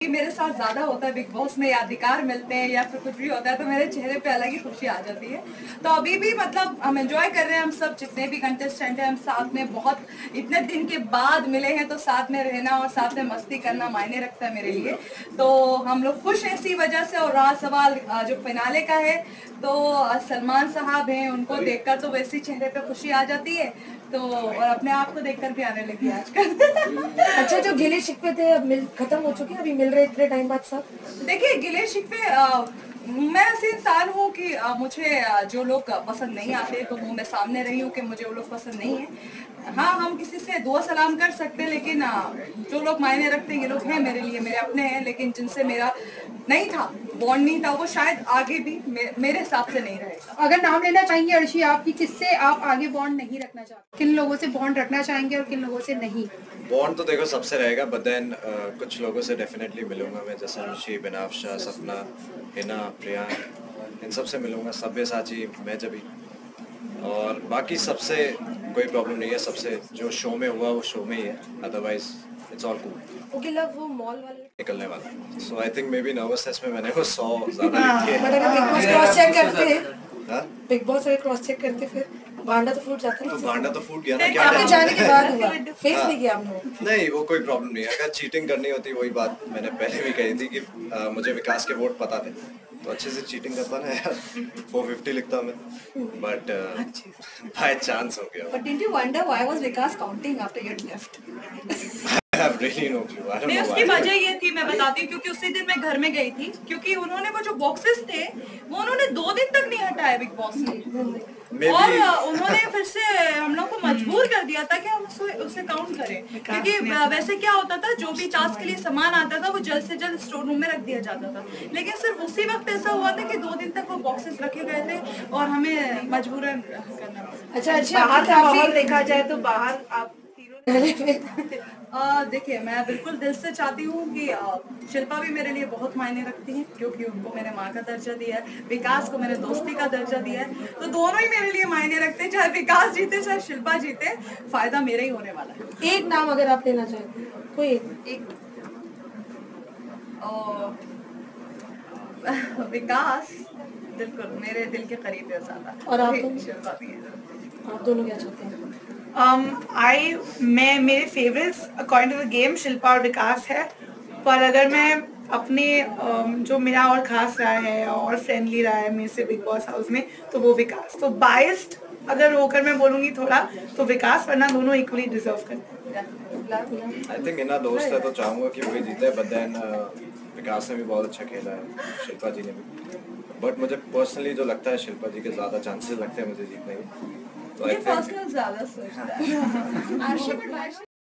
मेरे साथ ज्यादा होता है बिग बॉस में, या अधिकार मिलते हैं या फिर कुछ भी होता है तो मेरे चेहरे पे अलग ही खुशी आ जाती है। तो अभी भी मतलब हम एंजॉय कर रहे हैं, हम सब जितने भी कंटेस्टेंट हैं हम साथ में, बहुत इतने दिन के बाद मिले हैं तो साथ में रहना और साथ में मस्ती करना मायने रखता है मेरे लिए। तो हम लोग खुश हैं इसी वजह से। और रहा सवाल जो फिनाले का है, तो सलमान साहब हैं, उनको देखकर तो वैसे चेहरे पे खुशी आ जाती है, तो और अपने आप को देखकर भी आने लगी है आजकल। अच्छा, जो गिले शिकवे थे अब खत्म हो चुके हैं, अभी मिल रहे इतने टाइम बाद सब? देखिए गिले शिकवे, मैं ऐसे इंसान हूँ कि मुझे जो लोग पसंद नहीं आते तो वो मैं सामने रही हूँ कि मुझे वो लोग पसंद नहीं है। हाँ, हम किसी से दुआ सलाम कर सकते हैं, लेकिन जो लोग मायने रखते हैं ये लोग हैं मेरे लिए, मेरे अपने हैं। लेकिन जिनसे मेरा नहीं था, बॉन्ड नहीं था, वो शायद आगे भी मेरे हिसाब से नहीं रहेगा। अगर नाम लेना चाहेंगे अर्शी आप, कि किससे आप आगे बॉन्ड नहीं रखना चाहते, किन लोगों से बॉन्ड रखना चाहेंगे और किन लोगों से नहीं? बॉन्ड तो देखो सबसे रहेगा, बट देन कुछ लोगों से डेफिनेटली मिलूंगा मैं, जैसे ऋषि, बिनाफ्शा, सपना, हिना, प्रियांक, इन सब से मिलूंगा, सब्यसाची, मैं जब। और बाकी सबसे कोई प्रॉब्लम नहीं है, सबसे जो शो में हुआ वो शो में ही है, otherwise it's all cool. Okay love, वो मॉल वाले निकलने वाला, so I think maybe nervousness में मैंने वो 100 ज़्यादा लिख दिया। बट अगर बिग बॉस क्रॉस चेक करते, हाँ, बिग बॉस अगर क्रॉस चेक करते फिर भांडा तो फूट जाता तो ना। भांडा तो फूट गया ना, क्या आपके टेंशन जाने के है? बाद हुआ, फेस नहीं किया आपने? नहीं, वो कोई प्रॉब्लम नहीं है। अगर चीटिंग करनी होती, वही बात मैंने पहले भी कही थी कि मुझे विकास के वोट पता थे, तो अच्छे से चीटिंग करता ना यार, 450 लिखता मैं, बट बाय चांस हो गया। But didn't you wonder why was Vikas counting after you had left? I have really no clue. I don't नहीं, know उसकी why. वजह ये थी, मैं बताती हूँ, क्योंकि उसी दिन मैं घर में गई थी, क्योंकि उन्होंने वो जो बॉक्सेस थे वो उन्होंने 2 दिन तक नहीं हटाए बिग बॉस ने। Maybe- और उन्होंने फिर से हम लोग को मजबूर कर दिया था कि हम उसे काउंट करें, क्योंकि वैसे क्या होता था, जो भी टास्क के लिए सामान आता था वो जल्द से जल्द स्टोर रूम में रख दिया जाता था। लेकिन सिर्फ उसी वक्त ऐसा हुआ था कि 2 दिन तक वो बॉक्सेस रखे गए थे और हमें मजबूरन करना पड़ा। अच्छा, बाहर का माहौल देखा जाए तो बाहर आप देखिए, मैं बिल्कुल दिल से चाहती हूँ कि शिल्पा भी मेरे लिए बहुत मायने रखती हैं, क्योंकि उनको मैंने माँ का दर्जा दिया है, विकास को मैंने दोस्ती का दर्जा दिया है, तो दोनों ही मेरे लिए मायने रखते हैं। चाहे विकास जीते चाहे शिल्पा जीते, फायदा मेरा ही होने वाला है। एक नाम अगर आप लेना चाहें, कोई एक? विकास बिल्कुल मेरे दिल के करीब है ज्यादा, और आप? शिल्पा भी है। आप दोनों क्या चाहते हैं? मेरे favourites according to the game Shilpa और विकास है, पर अगर मैं अपने जो मेरा और खास रहा है और फ्रेंडली रहा है मेरे से बिग बॉस हाउस में, तो वो विकास। तो बायस्ड अगर होकर मैं बोलूँगी थोड़ा, तो विकास, वरना दोनों इक्वली डिजर्व करते हैं। आई थिंक इना दोस्त है तो चाहूँगा कि वही जीते, बट देन विकास ने भी बहुत अच्छा खेला है, शिल्पा जी ने भी, बट मुझे पर्सनली जो लगता है शिल्पा जी के ज़्यादा चांसेस लगते हैं मुझे जीतने के, तो आई थिंक पर्सनल ज्यादा सोचता है।